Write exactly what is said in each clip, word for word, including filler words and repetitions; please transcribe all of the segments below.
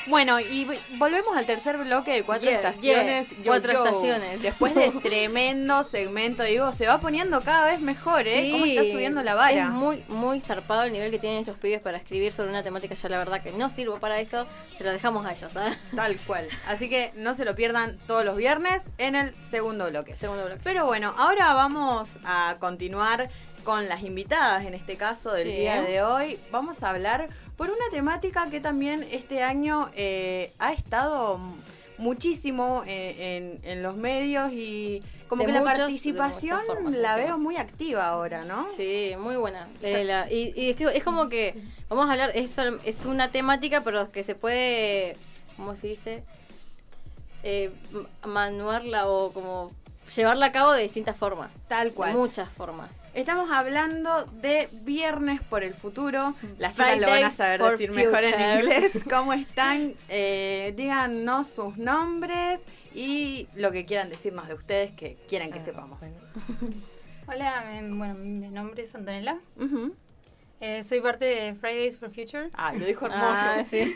Bueno, y volvemos al tercer bloque de Cuatro Yeah, Estaciones. yeah. Yo, Cuatro yo, estaciones. Después de tremendo segmento, digo, se va poniendo cada vez mejor, ¿eh? Sí, ¿Cómo está subiendo la vara? Es muy, muy zarpado el nivel que tienen estos pibes para escribir sobre una temática. Yo la verdad que no sirvo para eso, se lo dejamos a ellos, ¿sabes? Tal cual. Así que no se lo pierdan todos los viernes en el segundo bloque. Segundo bloque. Pero bueno, ahora vamos a continuar con las invitadas, en este caso del Sí. día de hoy. Vamos a hablar por una temática que también este año eh, ha estado muchísimo en, en, en los medios y como De que muchos- la de participación muchas formas, la sí. veo muy activa ahora, ¿no? Sí, muy buena. Eh, la- y y es, que es como que, vamos a hablar, es, es una temática, pero que se puede, ¿cómo se dice? Eh, manuarla o como llevarla a cabo de distintas formas. Tal De cual. muchas formas. Estamos hablando de Viernes por el Futuro. Las chicas lo van a Fridays saber for decir mejor en Future. inglés. ¿Cómo están? Eh, díganos sus nombres y lo que quieran decirnos de ustedes que quieran que Ah, sepamos. bueno. Hola, eh, bueno, mi nombre es Antonella. Ujú. Eh, soy parte de Fridays for Future. Ah, lo dijo hermoso. Ah, sí.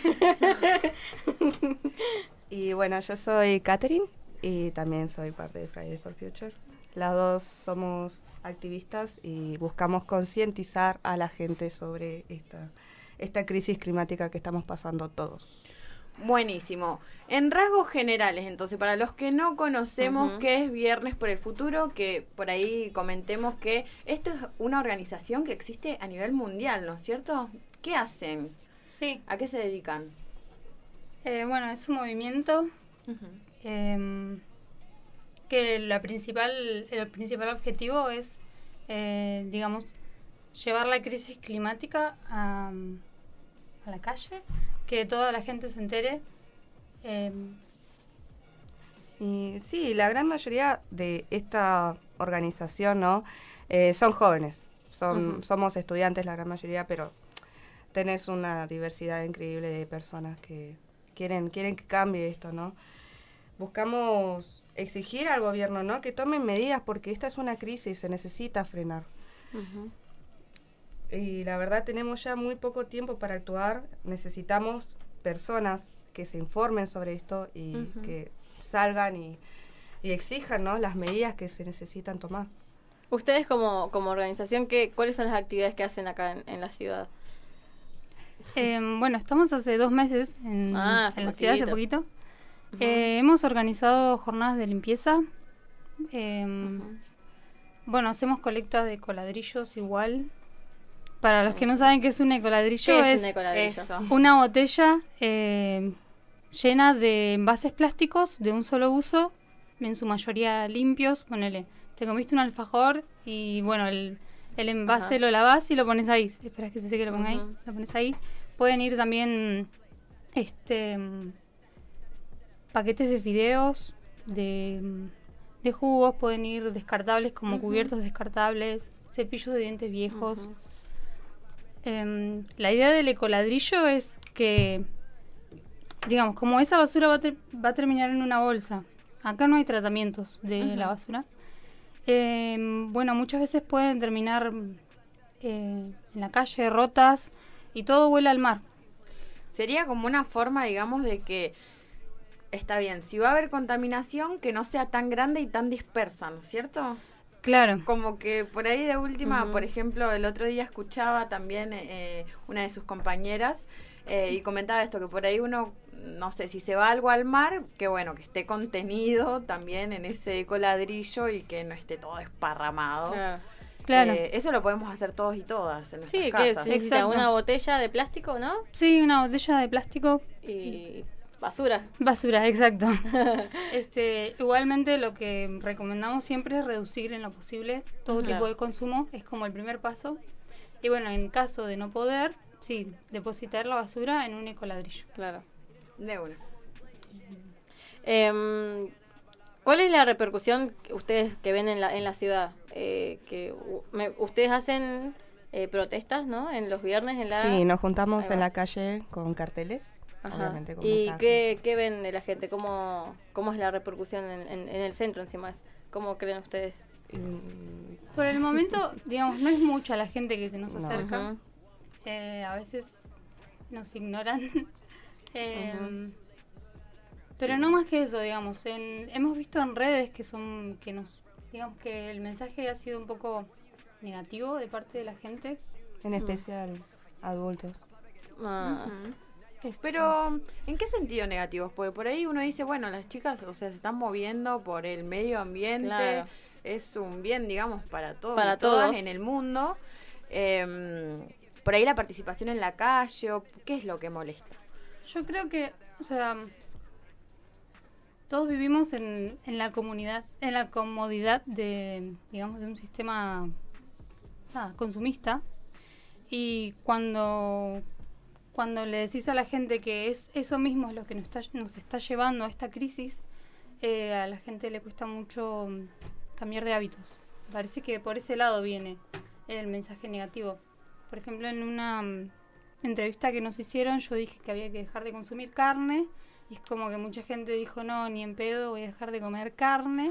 Y bueno, yo soy Catherine y también soy parte de Fridays for Future. Las dos somos activistas y buscamos concientizar a la gente sobre esta, esta crisis climática que estamos pasando todos. Buenísimo. En rasgos generales, entonces, para los que no conocemos Ujú. qué es Viernes por el Futuro, que por ahí comentemos que esto es una organización que existe a nivel mundial, ¿no es cierto? ¿Qué hacen? Sí. ¿A qué se dedican? Eh, bueno, es un movimiento eh, que la principal, el principal objetivo es, eh, digamos, llevar la crisis climática a, a la calle, que toda la gente se entere. Eh, Y sí, la gran mayoría de esta organización, ¿no? Eh, son jóvenes, son, Ujú. somos estudiantes la gran mayoría, pero tenés una diversidad increíble de personas que quieren, quieren que cambie esto, ¿no? Buscamos exigir al gobierno, ¿no? Que tomen medidas porque esta es una crisis, se necesita frenar. Ujú. Y la verdad tenemos ya muy poco tiempo para actuar, necesitamos personas que se informen sobre esto y Ujú. que salgan y, y exijan, ¿no? Las medidas que se necesitan tomar. Ustedes como, como organización, ¿qué, ¿cuáles son las actividades que hacen acá en, en la ciudad? eh, bueno, estamos hace dos meses en, Ah, hace en la ciudad, hace poquito. poquito. Eh, hemos organizado jornadas de limpieza. Eh, Ujú. Bueno, hacemos colectas de coladrillos igual. Para los que no Eso. saben qué es un ecoladrillo, ¿Qué es es un ecoladrillo? eso. una botella eh, llena de envases plásticos de un solo uso, en su mayoría limpios. Ponele, te comiste un alfajor y bueno, el, el envase Ajá. lo lavás y lo pones ahí. Esperás que se seque, lo ponga ahí, Ujú. lo pones ahí. Pueden ir también este mm, paquetes de fideos, de, mm, de jugos, pueden ir descartables como Ujú. cubiertos descartables, cepillos de dientes viejos. Ujú. Em, la idea del ecoladrillo es que, digamos, como esa basura va a, ter- va a terminar en una bolsa, acá no hay tratamientos de Ujú. la basura, em, bueno, muchas veces pueden terminar eh, en la calle, rotas, y todo huele al mar. Sería como una forma, digamos, de que está bien, si va a haber contaminación, que no sea tan grande y tan dispersa, ¿no es cierto? Claro. Como que por ahí de última, Ujú. por ejemplo, el otro día escuchaba también eh, una de sus compañeras eh, y comentaba esto, que por ahí uno, no sé, si se va algo al mar, que bueno, que esté contenido también en ese coladrillo y que no esté todo esparramado. Claro. Claro. Eh, eso lo podemos hacer todos y todas en nuestras Sí, que casas. se necesita Exacto. una botella de plástico, ¿no? Sí, una botella de plástico, Y basura. basura, exacto. Este, igualmente lo que recomendamos siempre es reducir en lo posible todo Claro. tipo de consumo, es como el primer paso. Y bueno, en caso de no poder, sí, depositar la basura en un ecoladrillo. Claro. De una. Em, ¿Cuál es la repercusión que ustedes que ven en la, en la ciudad? Eh, que u- me- ustedes hacen eh, protestas, ¿no? En los viernes en la... Sí, nos juntamos Ahí en va. la calle con carteles, Ajá. obviamente con ¿Y mensajes. qué, qué ven de la gente? ¿Cómo, cómo es la repercusión en, en- en el centro encima? ¿Cómo creen ustedes? Mm, Por el momento, digamos, no es mucha la gente que se nos No. acerca. Ujú. Eh, a veces nos ignoran. Eh, Ujú. Pero Sí. no más que eso, digamos. En, hemos visto en redes que son, que nos, digamos que el mensaje ha sido un poco negativo de parte de la gente. En especial adultos. Ah, Ujú. Este, Pero, ¿en qué sentido negativos? Porque por ahí uno dice, bueno, las chicas, o sea, se están moviendo por el medio ambiente, Claro. es un bien, digamos, para todos Para y todas todos. en el mundo. Em, por ahí la participación en la calle, o- ¿qué es lo que molesta? Yo creo que, o sea, todos vivimos en, en la comunidad, en la comodidad de, digamos, de un sistema nada, consumista. Y cuando, cuando le decís a la gente que es eso mismo es lo que nos está, nos está llevando a esta crisis, eh, a la gente le cuesta mucho mm, cambiar de hábitos. Parece que por ese lado viene el mensaje negativo. Por ejemplo, en una mm, entrevista que nos hicieron, yo dije que había que dejar de consumir carne. Y es como que mucha gente dijo, no, ni en pedo voy a dejar de comer carne.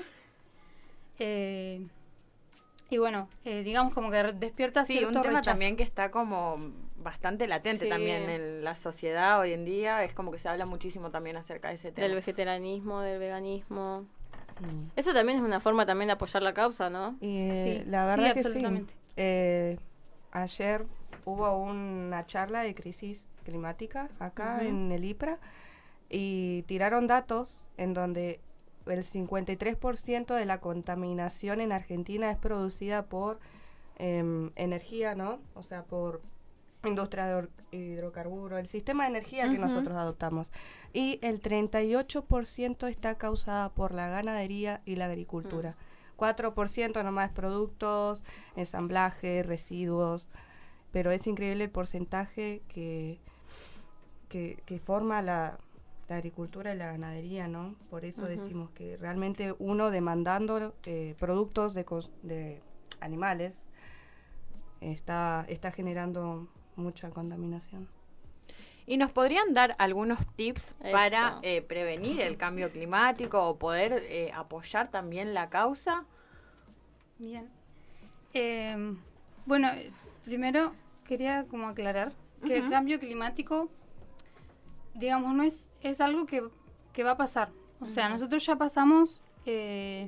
Eh, y bueno, eh, digamos como que despierta Sí, cierto un tema rechazo. también que está como bastante latente Sí. también en la sociedad hoy en día, es como que se habla muchísimo también acerca de ese tema. del vegetarianismo, del veganismo. Sí. Eso también es una forma también de apoyar la causa, ¿no? Y Sí, la sí, verdad que sí. absolutamente. Eh, ayer hubo una charla de crisis climática acá Ujú. en el IPRA y tiraron datos en donde el cincuenta y tres por ciento de la contaminación en Argentina es producida por em, energía, ¿no? O sea, por industria de hor- hidrocarburos, el sistema de energía que Ujú. nosotros adoptamos. Y el treinta y ocho por ciento está causada por la ganadería y la agricultura. cuatro por ciento nomás productos, ensamblaje, residuos, pero es increíble el porcentaje que, que, que forma la, la agricultura y la ganadería, ¿no? Por eso Ujú. decimos que realmente uno demandando eh, productos de, cos- de animales está, está generando mucha contaminación. ¿Y nos podrían dar algunos tips Eso. para eh, prevenir el cambio climático o poder eh, apoyar también la causa? Bien. Eh, bueno, eh, primero quería como aclarar que el Ujú. cambio climático, digamos, no es, es algo que, que va a pasar. O sea, Ujú. nosotros ya pasamos, eh,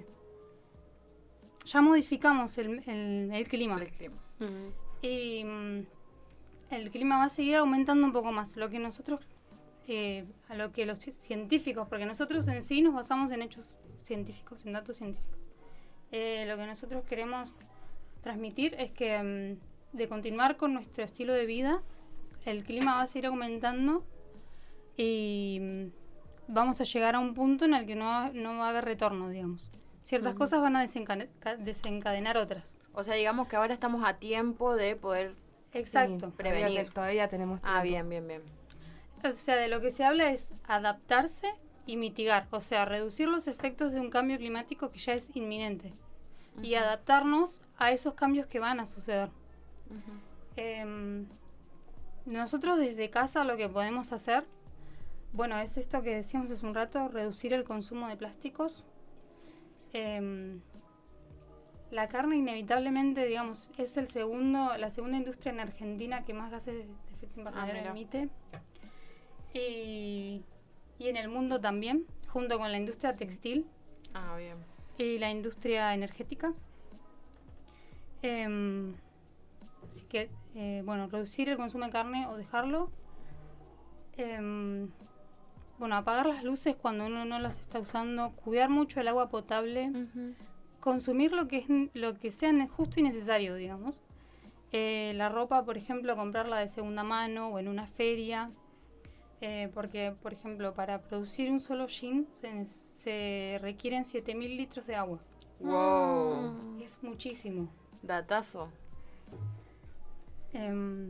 ya modificamos el, el- el clima. El clima. Ujú. Y mm, el clima va a seguir aumentando un poco más. Lo que nosotros, eh, a lo que los ci- científicos, porque nosotros en sí nos basamos en hechos científicos, en datos científicos. Eh, lo que nosotros queremos transmitir es que mm, de continuar con nuestro estilo de vida, el clima va a seguir aumentando y mm, vamos a llegar a un punto en el que no, va- no va a haber retorno, digamos. Ciertas Ujú. cosas van a desencane- ca- desencadenar otras. O sea, digamos que ahora estamos a tiempo de poder... Exacto. Sí, todavía, Prevenir. te- todavía tenemos tiempo. Ah, bien, bien, bien. O sea, de lo que se habla es adaptarse y mitigar, o sea, reducir los efectos de un cambio climático que ya es inminente y Ujú. adaptarnos a esos cambios que van a suceder. Ujú. Em, nosotros desde casa lo que podemos hacer, bueno, es esto que decíamos hace un rato, reducir el consumo de plásticos. Em, la carne inevitablemente, digamos, es el segundo, la segunda industria en Argentina que más gases de de efecto invernadero mira. emite. Y, y en el mundo también, junto con la industria textil Ah, bien. y la industria energética. Em, así que, eh, bueno, reducir el consumo de carne o dejarlo. Em, bueno, apagar las luces cuando uno no las está usando, cuidar mucho el agua potable, Ujú. consumir lo que es n- lo que sea ne- justo y necesario, digamos. Eh, la ropa, por ejemplo, comprarla de segunda mano o en una feria. Eh, porque, por ejemplo, para producir un solo jean se, ne- se requieren siete mil litros de agua. Wow. Mm. Es muchísimo. Datazo. Em,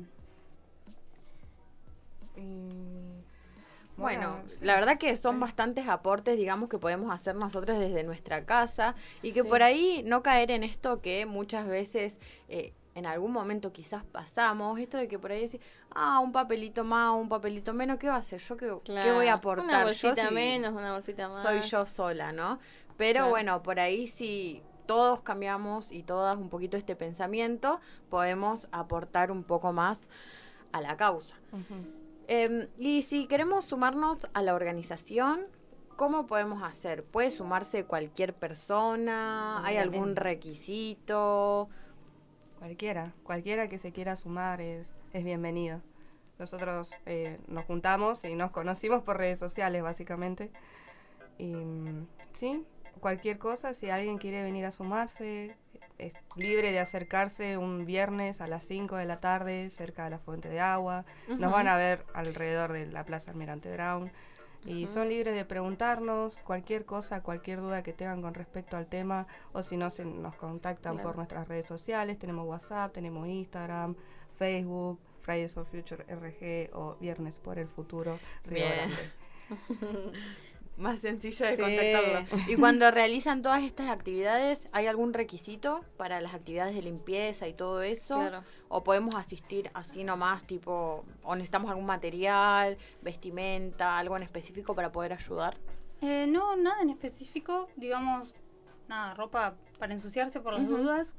Y, Bueno, sí. la verdad que son bastantes aportes, digamos, que podemos hacer nosotros desde nuestra casa y que Sí. por ahí no caer en esto que muchas veces eh, en algún momento quizás pasamos, esto de que por ahí decís, ah, un papelito más, un papelito menos, ¿qué va a hacer? ¿Yo qué, qué voy a Claro. aportar? Una Yo bolsita si menos, una bolsita más. soy yo sola, ¿no? Pero Claro. bueno, por ahí si todos cambiamos y todas un poquito este pensamiento, podemos aportar un poco más a la causa. Ujú. Eh, y si queremos sumarnos a la organización, ¿cómo podemos hacer? ¿Puede sumarse cualquier persona? ¿Hay Obviamente. algún requisito? Cualquiera, cualquiera que se quiera sumar es, es bienvenido. Nosotros eh, nos juntamos y nos conocimos por redes sociales, básicamente. Y mm, sí, cualquier cosa, si alguien quiere venir a sumarse, es libre de acercarse un viernes a las cinco de la tarde, cerca de la fuente de agua. Ujú. Nos van a ver alrededor de la Plaza Almirante Brown. Y Ujú. son libres de preguntarnos cualquier cosa, cualquier duda que tengan con respecto al tema, o si no, se nos contactan Claro. por nuestras redes sociales. Tenemos WhatsApp, tenemos Instagram, Facebook, Fridays for Future R G o Viernes por el Futuro Río Bien. Grande. Más sencillo de Sí. contactarlo. Y cuando realizan todas estas actividades, ¿hay algún requisito para las actividades de limpieza y todo eso? Claro. ¿O podemos asistir así nomás, tipo, o necesitamos algún material, vestimenta, algo en específico para poder ayudar? Eh, no, nada en específico, digamos, nada, ropa para ensuciarse por las Ujú. dudas.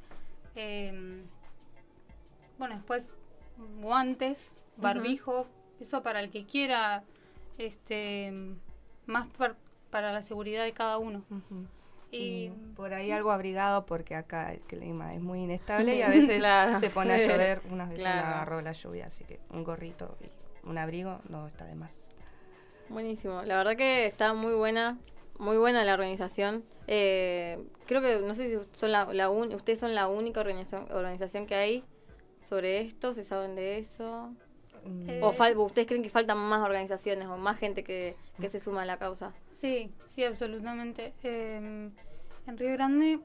Eh, bueno, después guantes, barbijo, eso para el que quiera, este, más par- para la seguridad de cada uno. Ujú. Y Y por ahí algo abrigado, porque acá el clima es muy inestable y a veces Claro. se pone a llover, unas veces Claro. me agarró la lluvia, así que un gorrito y un abrigo no está de más. Buenísimo. La verdad que está muy buena, muy buena la organización. Eh, creo que, no sé si son la, la un- ustedes son la única organización, organización que hay sobre esto, ¿se saben de eso? Mm, Eh, ¿O fal- ustedes creen que faltan más organizaciones o más gente que, que se suma a la causa? sí, sí, absolutamente. Eh, en Río Grande,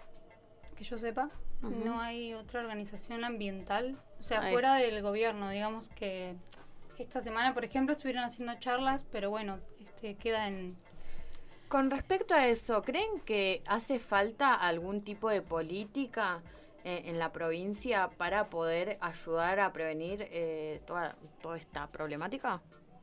que yo sepa, Ujú. no hay otra organización ambiental, o sea, Ah, fuera es- del gobierno, digamos que esta semana, por ejemplo, estuvieron haciendo charlas, pero bueno, este queda en... Con respecto a eso, ¿creen que hace falta algún tipo de política eh, en la provincia para poder ayudar a prevenir eh, toda, toda esta problemática?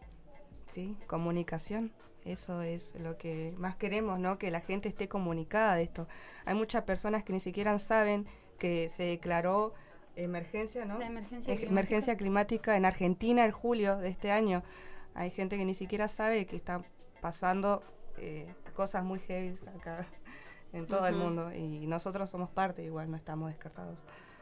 Sí, comunicación. Eso es lo que más queremos, ¿no? Que la gente esté comunicada de esto. Hay muchas personas que ni siquiera saben que se declaró emergencia, ¿no? La emergencia Ej- climática. emergencia climática en Argentina en julio de este año. Hay gente que ni siquiera sabe que están pasando eh, cosas muy heavy acá en todo el Ujú. mundo. Y nosotros somos parte, igual no estamos descartados.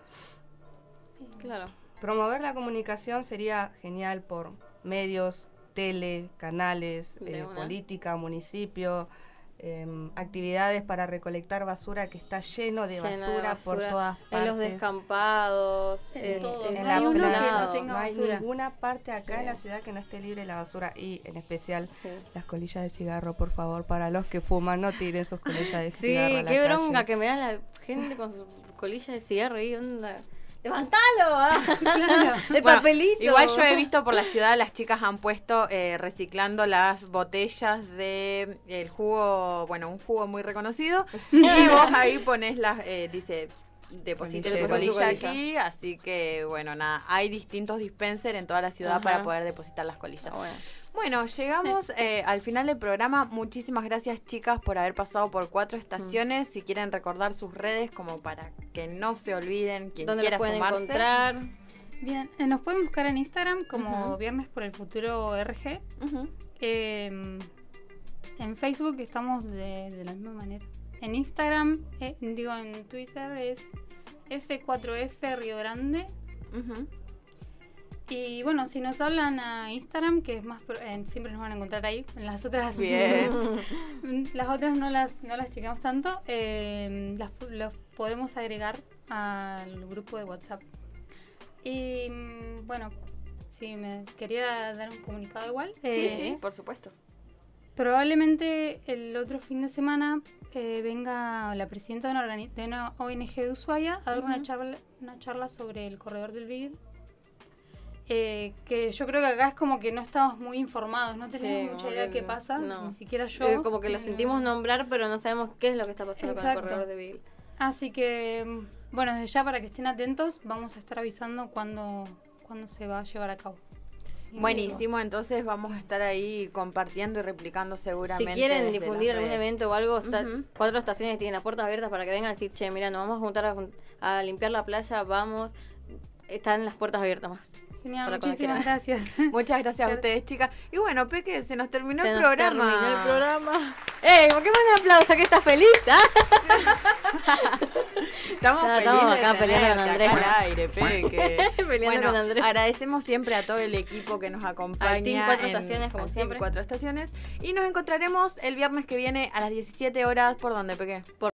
Claro. Promover la comunicación sería genial por medios, tele, canales, De eh, una. política, municipio, em, actividades para recolectar basura, que está lleno de Llena de basura, por basura. todas En los partes. En descampados, en, todo. en En No la hay uno que playa, no tenga no hay basura. ninguna parte acá Sí. en la ciudad que no esté libre de la basura, y en especial Sí. las colillas de cigarro, por favor, para los que fuman, no tiren sus colillas de Sí, cigarro a la qué calle. bronca que me da la gente con sus colillas de cigarro y onda. ¡Levantalo! ah! El Bueno, papelito. Igual yo he visto por la ciudad, las chicas han puesto eh, reciclando las botellas de el jugo, bueno, un jugo muy reconocido, y vos ahí pones las, eh, dice, deposite su Colillero. colilla Colilla. aquí, así que bueno, nada, hay distintos dispensers en toda la ciudad Ajá. para poder depositar las colillas. Ah, bueno. Bueno, llegamos eh, al final del programa. Muchísimas gracias, chicas, por haber pasado por cuatro estaciones. Si quieren recordar sus redes, como para que no se olviden, quien ¿Dónde quiera los pueden sumarse. encontrar? Bien, eh, nos pueden buscar en Instagram como Ujú. Viernes por el Futuro R G. Ujú. Eh, en Facebook estamos de, de la misma manera. En Instagram, eh, digo en Twitter es F cuatro F Río Grande. Ujú. Y bueno, si nos hablan a Instagram, que es más pro- eh, siempre nos van a encontrar ahí. En las otras Bien. las otras no las no las chequeamos tanto. Eh, las pu- los podemos agregar al grupo de WhatsApp. Y mm, bueno, sí, me quería dar un comunicado igual. Sí, Eh, sí, por supuesto. Probablemente el otro fin de semana eh, venga la presidenta de una, organi- de una O N G de Ushuaia a dar una Ujú. charla, una charla sobre el corredor del Beagle. Eh, que yo creo que acá es como que no estamos muy informados, no tenemos Sí, mucha como idea de que qué pasa, no. ni siquiera yo. Eh, como que lo No. sentimos nombrar, pero no sabemos qué es lo que está pasando con Exacto. el corredor de Beagle. Así que, mm, bueno, desde ya para que estén atentos, vamos a estar avisando cuando, cuando se va a llevar a cabo. Buenísimo, entonces vamos a estar ahí compartiendo y replicando Si seguramente. quieren desde difundir las algún redes. evento o algo, está- Ujú. cuatro estaciones tienen las puertas abiertas para que vengan a decir, che, mira, nos vamos a juntar a, jun- a limpiar la playa, vamos. Están las puertas abiertas más. Genial, para cuando muchísimas quieran. gracias. Muchas gracias a Muchas ustedes, chicas. Y bueno, Peque, se nos terminó Se el nos programa. terminó el programa. ¡Ey! ¿Por qué me dan aplauso? ¿Que estás feliz? ¿Ah? Estamos Ya, felices estamos acá de peleando tenerte con Andrés. acá al aire, Peque. Peleando Bueno, con Andrés. agradecemos siempre a todo el equipo que nos acompaña. Al Team Cuatro en- Estaciones, como al Team siempre. Cuatro Estaciones. Y nos encontraremos el viernes que viene a las diecisiete horas. ¿Por dónde, Peque? Por